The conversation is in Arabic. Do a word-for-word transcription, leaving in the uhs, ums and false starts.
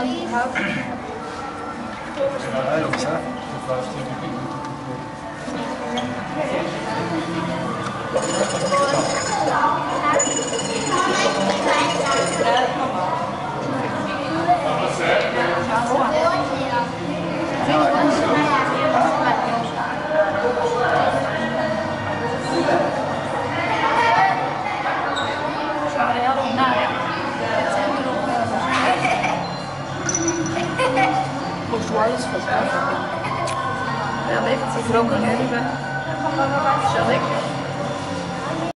Alles verwerfen. Ja, even te vrolijk hebben. Zal ik?